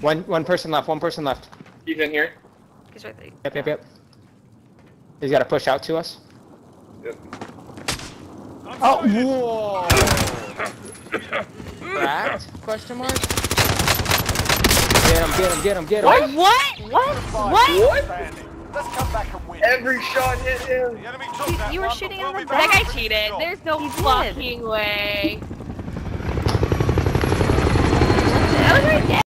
One person left. One person left. He's in here. He's right there. Yep. He's got to push out to us. Yep. Oh, whoa! Cracked? Question mark? Get him. What? Let's come back and win. Every shot hit him. The enemy took that You were one, shooting but on we'll the be back. back. That guy cheated. There's no He did. fucking way. That was right there.